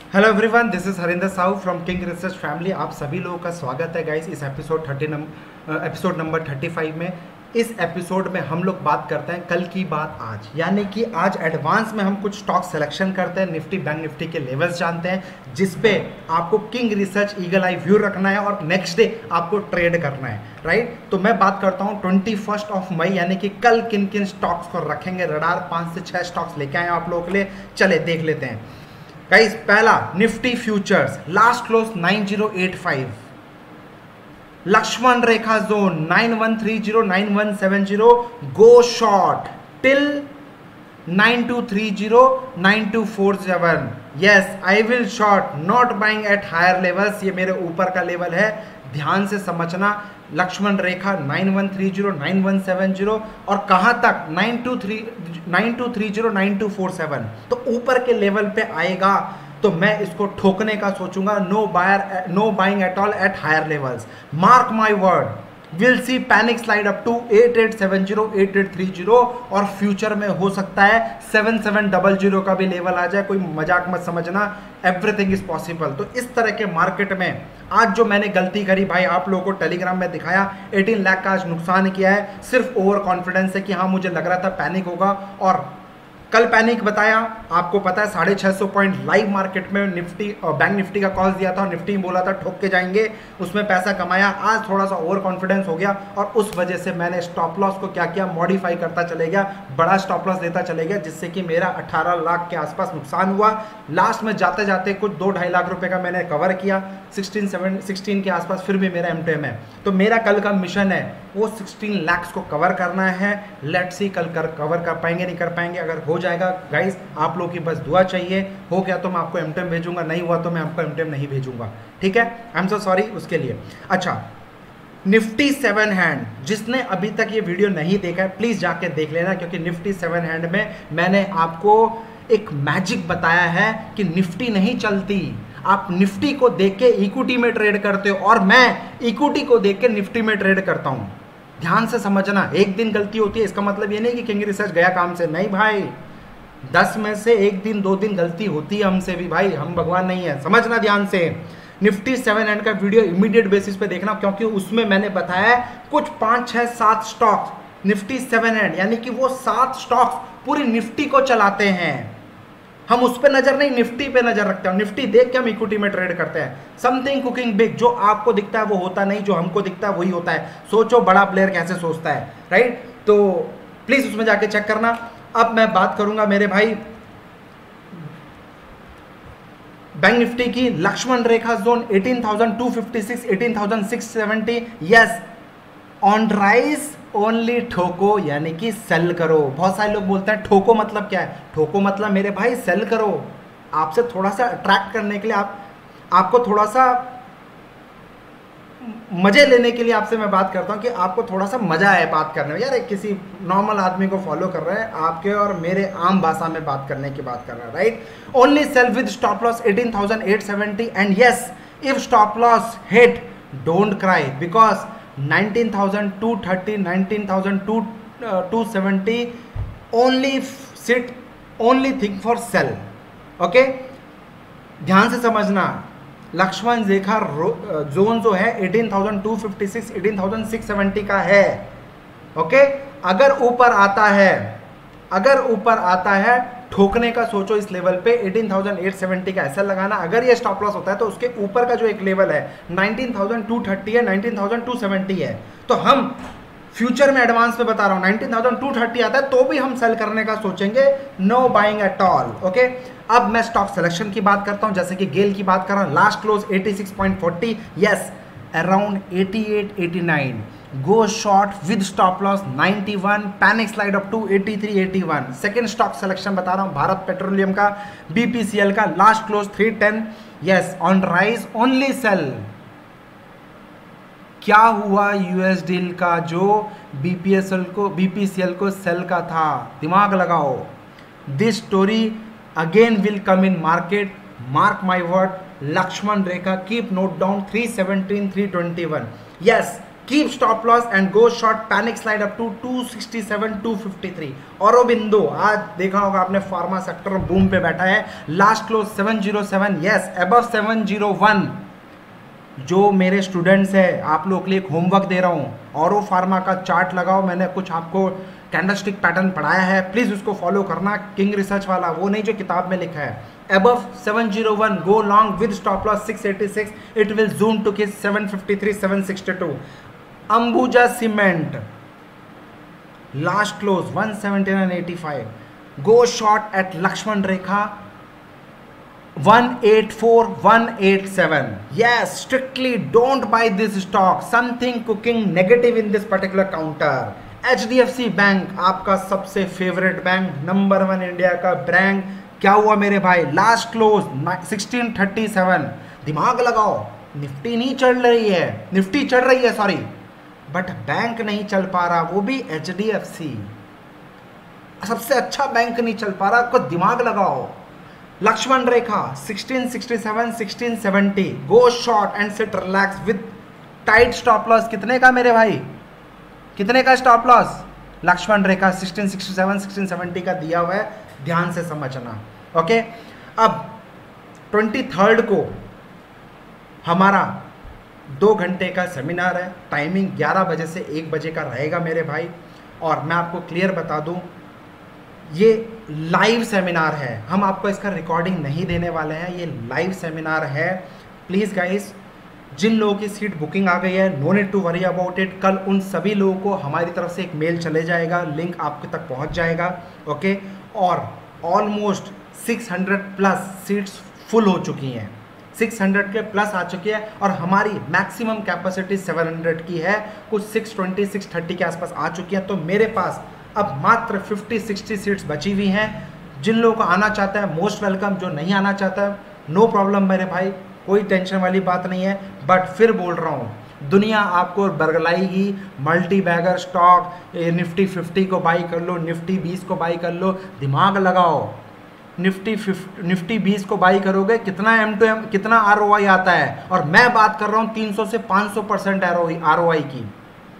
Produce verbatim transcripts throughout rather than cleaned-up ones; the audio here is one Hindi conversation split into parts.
Hello everyone, this is Harinder Sahu from King Research family. आप सभी लोगों का स्वागत है गाइस इस episode thirty episode number thirty five में। इस एपिसोड में हम लोग बात करते हैं कल की बात आज, यानी कि आज एडवांस में हम कुछ स्टॉक सिलेक्शन करते हैं, निफ्टी बैंक निफ्टी के लेवल्स जानते हैं, जिस पे आपको King Research eagle eye view रखना है और नेक्स्ट डे आपको ट्रेड करना है, राइट। तो मैं बात करता हूँ ट्वेंटी फर्स्ट ऑफ मई, यानी कि कल किन किन स्टॉक्स को रखेंगे रडार। पाँच से छः स्टॉक्स लेके आए आप लोगों के लिए, चले देख लेते हैं गाइस। पहला Nifty futures, last close nine zero eight five, Lakshman Rekha zone nine one three zero nine one seven zero, go short till nine two three zero nine two four seven. Yes, I will short, not buying at higher levels. ये मेरे ऊपर का लेवल है, ध्यान से समझना। Lakshman Rekha nine one three zero nine one seven zero और कहां तक nine two three nine two three zero nine two four seven. तो ऊपर के लेवल पे आएगा तो मैं इसको ठोकने का सोचूंगा। No buyer no buying at all at higher levels, mark my word. Will see panic slide up to eight eight seven zero eight eight three zero और फ्यूचर में हो सकता है सेवन सेवन डबल ज़ीरो का भी लेवल आ जाए। कोई मजाक मत समझना, एवरीथिंग इज पॉसिबल। तो इस तरह के मार्केट में आज जो मैंने गलती करी भाई, आप लोगों को टेलीग्राम में दिखाया, अठारह लाख का आज नुकसान किया है। सिर्फ ओवर कॉन्फिडेंस है कि हाँ मुझे लग रहा था पैनिक होगा, और कल पैनिक बताया। आपको पता है साढ़े छः सौ पॉइंट लाइव मार्केट में निफ्टी और बैंक निफ्टी का कॉल दिया था और निफ्टी बोला था ठोक के जाएंगे, उसमें पैसा कमाया। आज थोड़ा सा ओवर कॉन्फिडेंस हो गया और उस वजह से मैंने स्टॉप लॉस को क्या किया, मॉडिफाई करता चले गया, बड़ा स्टॉप लॉस देता चले गया, जिससे कि मेरा अठारह लाख के आसपास नुकसान हुआ। लास्ट में जाते जाते कुछ दो ढाई लाख रुपए का मैंने कवर किया, सिक्सटीन सेवन सिक्सटीन के आसपास फिर भी मेरा एमटीएम है। तो मेरा कल का मिशन है वो सिक्सटीन लाख को कवर करना है। लेट्स सी कल कर कवर कर पाएंगे नहीं कर पाएंगे। अगर हो जाएगा गाइस, आप लोगों की बस दुआ चाहिए। हो गया तो मैं आपको एमटीएम भेजूंगा, नहीं हुआ तो मैं आपको एमटीएम नहीं भेजूंगा, ठीक है। आई एम सो सॉरी उसके लिए। अच्छा, निफ्टी सेवन हैंड, जिसने अभी तक ये वीडियो नहीं देखा है प्लीज जाके देख लेना, क्योंकि निफ्टी सेवन हैंड में मैंने आपको एक मैजिक बताया है कि निफ्टी नहीं चलती। आप निफ्टी को देख के इक्विटी में ट्रेड करते हो और मैं इक्विटी को देख के निफ्टी में ट्रेड करता हूं। ध्यान से समझना, एक दिन गलती होती है इसका मतलब ये नहीं कि किंग रिसर्च गया काम से, नहीं भाई। दस में से एक दिन दो दिन गलती होती है हमसे भी भाई, हम भगवान नहीं है, समझना ध्यान से। निफ्टी सेवन हैंड का वीडियो इमीडिएट बेसिस पे देखना, क्योंकि उसमें मैंने बताया कुछ पाँच छः सात स्टॉक्स निफ्टी सेवन हैंड, यानी कि वो सात स्टॉक्स पूरी निफ्टी को चलाते हैं। हम उस पर नजर नहीं, निफ्टी पे नजर रखते हैं। निफ्टी देख के हम इक्विटी में ट्रेड करते हैं। समथिंग कुकिंग बिग, जो आपको दिखता है वो होता नहीं, जो हमको दिखता है वही होता है। सोचो बड़ा प्लेयर कैसे सोचता है, राइट। तो प्लीज उसमें जाके चेक करना। अब मैं बात करूंगा मेरे भाई बैंक निफ्टी की। Lakshman Rekha zone eighteen thousand two fifty six, eighteen thousand six seventy. Yes, on rise only ठोको, यानी कि सेल करो। बहुत सारे लोग बोलते हैं ठोको मतलब क्या है। ठोको मतलब मेरे भाई सेल करो। आपसे थोड़ा सा अट्रैक्ट करने के लिए, आप आपको थोड़ा सा मजे लेने के लिए आपसे मैं बात करता हूं कि आपको थोड़ा सा मजा आए बात करने में। यार एक किसी नॉर्मल आदमी को फॉलो कर रहा है, आपके और मेरे आम भाषा में बात करने की बात कर रहा है, right. Only sell with stop loss eighteen thousand eight seventy and yes, if stop loss hit don't cry, because nineteen thousand two thirty, nineteen thousand two seventy, only sit only think for sell, okay. ध्यान से समझना, लक्ष्मण रेखा जोन जो है eighteen thousand two fifty six, eighteen thousand six seventy का है, ओके। अगर ऊपर आता है अगर ऊपर आता है ठोकने का सोचो इस लेवल पे, एटीन थाउजेंड एट सेवेंटी का ऐसा लगाना। अगर ये स्टॉप लॉस होता है तो उसके ऊपर का जो एक लेवल है नाइनटीन थाउजेंड टू थर्टी है, नाइनटीन थाउजेंड टू सेवेंटी है। तो हम फ्यूचर में एडवांस में बता रहा हूं, नाइनटीन थाउजेंड टू थर्टी आता है तो भी हम सेल करने का सोचेंगे, no buying at all, okay. अब मैं स्टॉक सिलेक्शन की बात करता हूं, जैसे कि गेल की बात कर रहा हूं। Last close eighty six point forty, yes, around eighty eight eighty nine, go short with stop loss ninety one, panic slide up to eighty three eighty one. Second stock selection बता रहा हूं, भारत पेट्रोलियम का, बीपीसीएल का, last close three ten, yes, on rise only sell. क्या हुआ यूएस डील का जो बीपीएसएल को बीपीसीएल को सेल का था, दिमाग लगाओ। This story again will come in market, mark my word. Lakshman rekha, keep note down, three seventeen three twenty one. Yes, keep stop loss and go short panic slide up to two sixty seven two fifty three. Aurobindo आज देखा होगा आपने, फार्मा सेक्टर बूम पे बैठा है, last close seven zero seven, yes above seven zero one. जो मेरे स्टूडेंट्स है आप लोग के लिए एक होमवर्क दे रहा हूँ, औरो फार्मा का चार्ट लगाओ, मैंने कुछ आपको कैंडलस्टिक पैटर्न पढ़ाया है, प्लीज उसको फॉलो करना, किंग रिसर्च वाला, वो नहीं जो किताब में लिखा है। above seven oh one, go long with stop loss six eighty-six, it will zoom to kiss seven fifty-three, seven sixty-two. Ambuja Cement last close one seventy-nine eighty-five, go short at Lakshman Rekha one eighty-four, one eighty-seven. Yes, strictly don't buy this stock, something cooking negative in this particular counter. H D F C bank आपका सबसे favourite bank, number one India का बैंक, क्या हुआ मेरे भाई, last close sixteen thirty seven. दिमाग लगाओ, निफ्टी नहीं चल रही है, निफ्टी चल रही है सॉरी, बट बैंक नहीं चल पा रहा, वो भी एच डी एफ सी, सबसे अच्छा बैंक नहीं चल पा रहा, आपको दिमाग लगाओ। Lakshman rekha sixteen sixty seven, sixteen seventy, go short and sit relax with tight stop loss. कितने का मेरे भाई, कितने का stop loss? Lakshman rekha sixteen sixty seven, sixteen seventy का दिया हुआ है, ध्यान से समझना। ओके, अब ट्वेंटी थर्ड को हमारा दो घंटे का सेमिनार है, टाइमिंग ग्यारह बजे से एक बजे का रहेगा मेरे भाई। और मैं आपको क्लियर बता दूं, ये लाइव सेमिनार है, हम आपको इसका रिकॉर्डिंग नहीं देने वाले हैं, ये लाइव सेमिनार है। प्लीज़ गाइस, जिन लोगों की सीट बुकिंग आ गई है, no need to worry about it, कल उन सभी लोगों को हमारी तरफ से एक मेल चले जाएगा, लिंक आपके तक पहुंच जाएगा। ओके, और almost six hundred plus seats full हो चुकी हैं, सिक्स हंड्रेड के प्लस आ चुकी है, और हमारी मैक्सिमम कैपेसिटी सेवन हंड्रेड की है, कुछ सिक्स ट्वेंटी, सिक्स थर्टी के आसपास आ चुकी है। तो मेरे पास अब मात्र फिफ्टी सिक्सटी सीट्स बची हुई हैं। जिन लोगों को आना चाहता है मोस्ट वेलकम, जो नहीं आना चाहता है नो प्रॉब्लम मेरे भाई, कोई टेंशन वाली बात नहीं है। बट फिर बोल रहा हूँ, दुनिया आपको बरगलाएगी, multi bagger stock, Nifty fifty को बाई कर लो, निफ्टी बीस को बाई कर लो, दिमाग लगाओ। निफ्टी निफ्टी बीस को बाई करोगे, कितना एम टू एम, कितना आर ओ आई आता है, और मैं बात कर रहा हूँ तीन सौ से पाँच सौ परसेंट आर ओ आई की,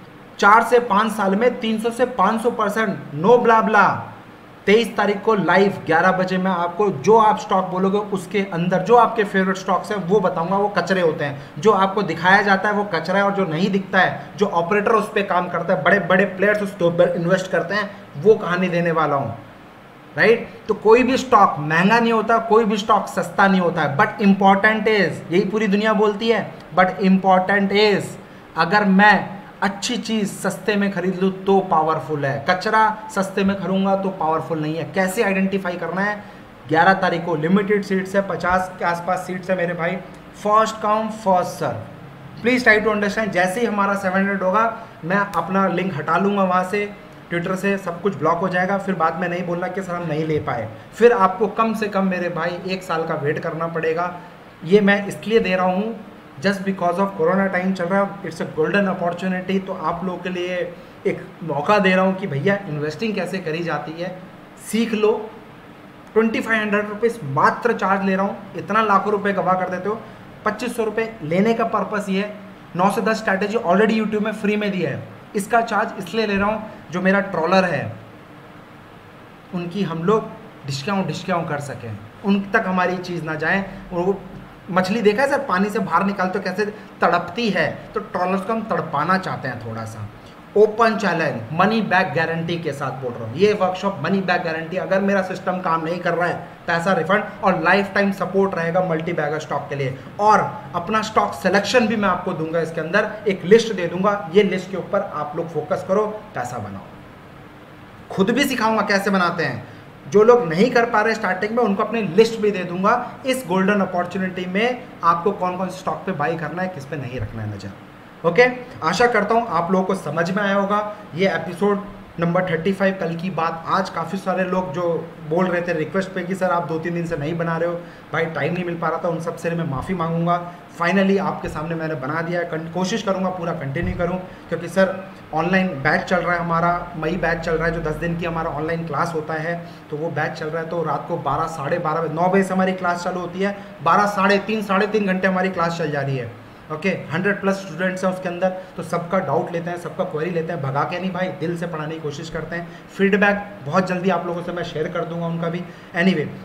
चार से पाँच साल में तीन सौ से पाँच सौ परसेंट, नो ब्ला ब्ला। तेईस तारीख को लाइव ग्यारह बजे मैं आपको जो आप स्टॉक बोलोगे उसके अंदर जो आपके फेवरेट स्टॉक्स हैं वो बताऊंगा। वो कचरे होते हैं, जो आपको दिखाया जाता है वो कचरा है, और जो नहीं दिखता है, जो ऑपरेटर उस पर काम करता है, बड़े बड़े प्लेयर्स उस पर इन्वेस्ट करते हैं, वो कहानी देने वाला हूँ। राइट, तो कोई भी स्टॉक महंगा नहीं होता, कोई भी स्टॉक सस्ता नहीं होता है, बट इंपॉर्टेंट इज, यही पूरी दुनिया बोलती है, बट इंपॉर्टेंट इज अगर मैं अच्छी चीज़ सस्ते में खरीद लूँ तो पावरफुल है, कचरा सस्ते में खरीदूंगा तो पावरफुल नहीं है। कैसे आइडेंटिफाई करना है? ग्यारह तारीख को लिमिटेड सीट्स है, पचास के आसपास सीट्स है मेरे भाई, first come first serve. Please try to understand. जैसे ही हमारा सेवन हंड्रेड होगा मैं अपना लिंक हटा लूँगा वहाँ से, ट्विटर से सब कुछ ब्लॉक हो जाएगा, फिर बाद में नहीं बोलना कि सर हम नहीं ले पाए, फिर आपको कम से कम मेरे भाई एक साल का वेट करना पड़ेगा। ये मैं इसलिए दे रहा हूँ just because of corona time चल रहा है, इट्स अ गोल्डन अपॉर्चुनिटी। तो आप लोगों के लिए एक मौका दे रहा हूँ कि भैया इन्वेस्टिंग कैसे करी जाती है, सीख लो। ट्वेंटी फाइव हंड्रेड रुपीज़ मात्र चार्ज ले रहा हूँ, इतना लाखों रुपए गवा कर देते हो। पच्चीस सौ रुपये लेने का पर्पस ये है, नौ से दस स्ट्रैटेजी ऑलरेडी यूट्यूब में फ्री में दिया है, इसका चार्ज इसलिए ले रहा हूँ जो मेरा ट्रॉलर है उनकी हम लोग डिस्काउंट डिस्काउंट कर सकें, उन तक हमारी चीज़ ना जाए। वो मछली देखा है सर, पानी से बाहर निकालते तो कैसे तड़पती है, तो ट्रॉलर्स को हम तड़पाना चाहते हैं थोड़ा सा। Open challenge, money back guarantee के साथ बोल रहा हूँ, ये वर्कशॉप मनी बैक गारंटी, अगर मेरा सिस्टम काम नहीं कर रहा है पैसा रिफंड, और लाइफ टाइम सपोर्ट रहेगा मल्टी बैगर स्टॉक के लिए। और अपना स्टॉक सिलेक्शन भी मैं आपको दूंगा, इसके अंदर एक लिस्ट दे दूंगा, ये लिस्ट के ऊपर आप लोग फोकस करो, पैसा बनाओ। खुद भी सिखाऊंगा कैसे बनाते हैं, जो लोग नहीं कर पा रहे स्टार्टिंग में उनको अपनी लिस्ट भी दे दूंगा। इस गोल्डन अपॉर्चुनिटी में आपको कौन कौन से स्टॉक पे बाई करना है, किस पे नहीं रखना है नजर। ओके, आशा करता हूँ आप लोगों को समझ में आया होगा। ये एपिसोड नंबर थर्टी फाइव, कल की बात। आज काफ़ी सारे लोग जो बोल रहे थे रिक्वेस्ट पे कि सर आप दो तीन दिन से नहीं बना रहे हो, भाई टाइम नहीं मिल पा रहा था, उन सब से मैं माफ़ी मांगूंगा। फाइनली आपके सामने मैंने बना दिया है, कोशिश करूंगा पूरा कंटिन्यू करूं, क्योंकि सर ऑनलाइन बैच चल रहा है हमारा, मई बैच चल रहा है, जो दस दिन की हमारा ऑनलाइन क्लास होता है, तो वो बैच चल रहा है। तो रात को बारह साढ़े बारह बजे, नौ बजे से हमारी क्लास चालू होती है, बारह साढ़े तीन साढ़े तीन घंटे हमारी क्लास चल जा रही है। ओके, हंड्रेड प्लस स्टूडेंट्स हैं उसके अंदर, तो सबका डाउट लेते हैं, सबका क्वेरी लेते हैं, भगा के नहीं भाई, दिल से पढ़ाने की कोशिश करते हैं। फीडबैक बहुत जल्दी आप लोगों से मैं शेयर कर दूंगा उनका भी। एनीवे anyway,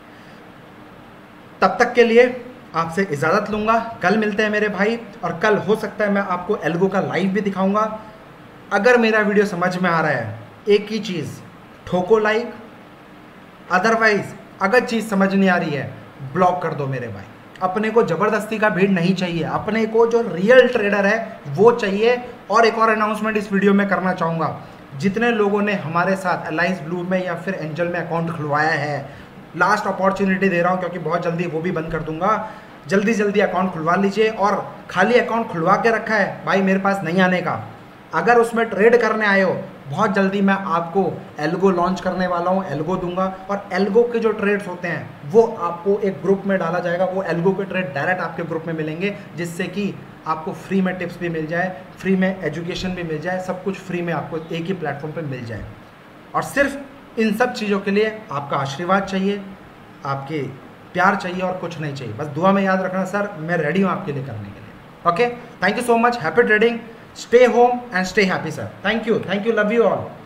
तब तक के लिए आपसे इजाज़त लूँगा, कल मिलते हैं मेरे भाई, और कल हो सकता है मैं आपको एल्गो का लाइव भी दिखाऊंगा। अगर मेरा वीडियो समझ में आ रहा है, एक ही चीज़, ठोको लाइक, अदरवाइज अगर चीज़ समझ नहीं आ रही है ब्लॉक कर दो मेरे भाई। अपने को ज़बरदस्ती का भीड़ नहीं चाहिए, अपने को जो रियल ट्रेडर है वो चाहिए। और एक और अनाउंसमेंट इस वीडियो में करना चाहूँगा, जितने लोगों ने हमारे साथ अलाइज ब्लू में या फिर एंजल में अकाउंट खुलवाया है, लास्ट अपॉर्चुनिटी दे रहा हूँ क्योंकि बहुत जल्दी वो भी बंद कर दूंगा, जल्दी जल्दी अकाउंट खुलवा लीजिए। और खाली अकाउंट खुलवा के रखा है भाई मेरे पास नहीं आने का, अगर उसमें ट्रेड करने आए हो, बहुत जल्दी मैं आपको एल्गो लॉन्च करने वाला हूँ, एल्गो दूंगा। और एल्गो के जो ट्रेड्स होते हैं वो आपको एक ग्रुप में डाला जाएगा, वो एल्गो के ट्रेड डायरेक्ट आपके ग्रुप में मिलेंगे, जिससे कि आपको फ्री में टिप्स भी मिल जाए, फ्री में एजुकेशन भी मिल जाए, सब कुछ फ्री में आपको एक ही प्लेटफॉर्म पे मिल जाए। और सिर्फ इन सब चीज़ों के लिए आपका आशीर्वाद चाहिए, आपके प्यार चाहिए, और कुछ नहीं चाहिए। बस दुआ में याद रखना सर, मैं रेडी हूँ आपके लिए करने के लिए। Okay, thank you so much, happy trading, stay home and stay happy sir, thank you, thank you, love you all।